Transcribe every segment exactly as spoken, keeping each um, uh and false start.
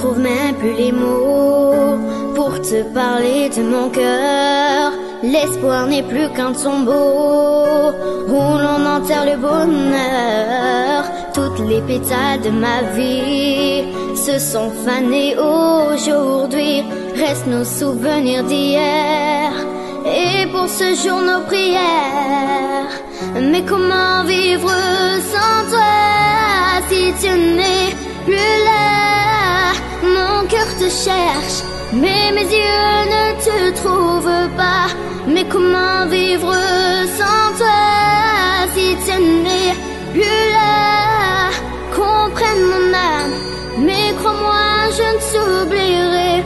trouve même plus les mots pour te parler de mon cœur. L'espoir n'est plus qu'un tombeau où l'on enterre le bonheur. Toutes les pétales de ma vie se sont fanés aujourd'hui. Restent nos souvenirs d'hier et pour ce jour nos prières. Mais comment vivre sans toi si tu n'es plus là? Mon cœur te cherche, mais mes yeux ne te trouvent pas. Mais comment vivre sans toi si tu n'es plus là? Comprenne mon âme, mais crois-moi, je ne t'oublierai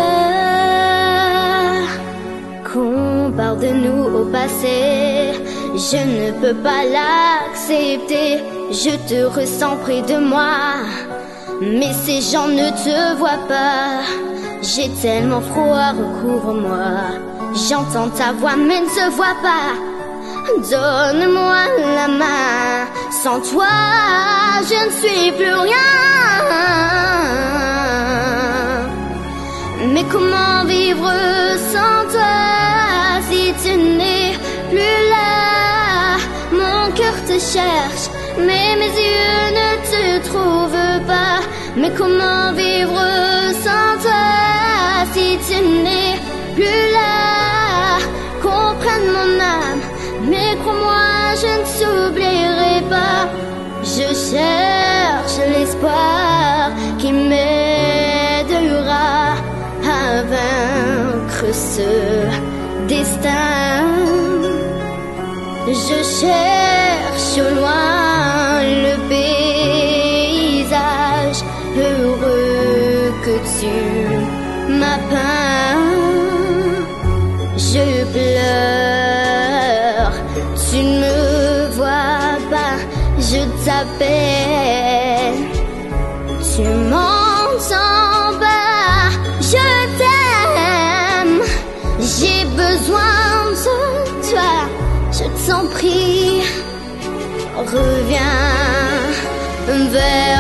pas. Qu'on parle de nous au passé, je ne peux pas l'accepter. Je te ressens près de moi, mais ces gens ne te voient pas. J'ai tellement froid, recouvre-moi. J'entends ta voix mais ne te vois pas. Donne-moi la main. Sans toi, je ne suis plus rien. Mais comment vivre sans toi si tu n'es plus là? Mon cœur te cherche, mais mes yeux ne te trouvent pas. Mais comment vivre sans toi si tu n'es plus là? Comprenne mon âme, mais crois-moi, je ne t'oublierai pas. Je cherche l'espoir qui m'aidera à vaincre ce destin. Je cherche au loin le paysage heureux que tu m'as peint. Je pleure, tu ne me vois pas, je t'appelle, tu m'entends pas. Je t'aime, j'ai besoin de toi, je t'en prie, reviens vers